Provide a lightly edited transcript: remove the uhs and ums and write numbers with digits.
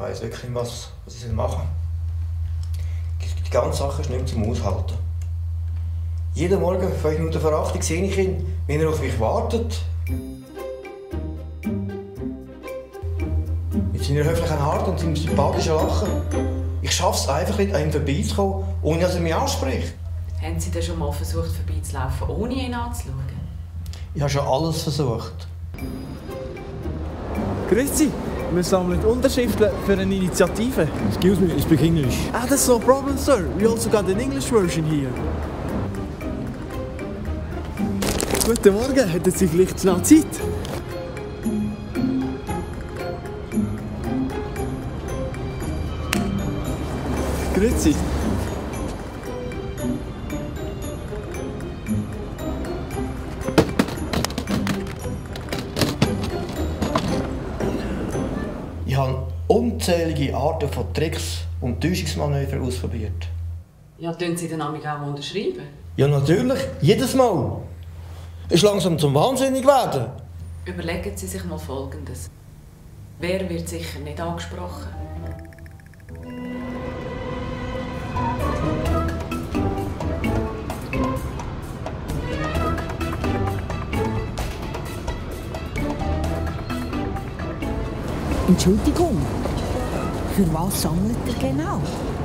weiss wirklich nicht, was ich machen soll. Die ganze Sache ist nicht mehr zum Aushalten. Jeden Morgen, 5 Minuten vor 8 Uhr, sehe ich ihn, wie er auf mich wartet. Mit seiner höflichen Art und seinem sympathischen Lachen. Ich schaffe es einfach nicht, an ihm vorbeizukommen, ohne dass er mich anspricht. Haben Sie denn schon mal versucht, vorbeizulaufen, ohne ihn anzuschauen? Ich habe schon alles versucht. Grüezi, wir sammeln Unterschriften für eine Initiative. Excuse me, I speak English. Ah, that's no problem, sir. We also got an English version here. Guten Morgen, hätten Sie vielleicht schnell Zeit? Grüezi. Ich habe unzählige Arten von Tricks und Täuschungsmanövern ausprobiert. Ja, tun Sie den Amig auch unterschreiben? Ja, natürlich. Jedes Mal. Ist langsam zum Wahnsinnig werden. Überlegen Sie sich mal Folgendes. Wer wird sicher nicht angesprochen? Entschuldigung, für was sammelt ihr genau?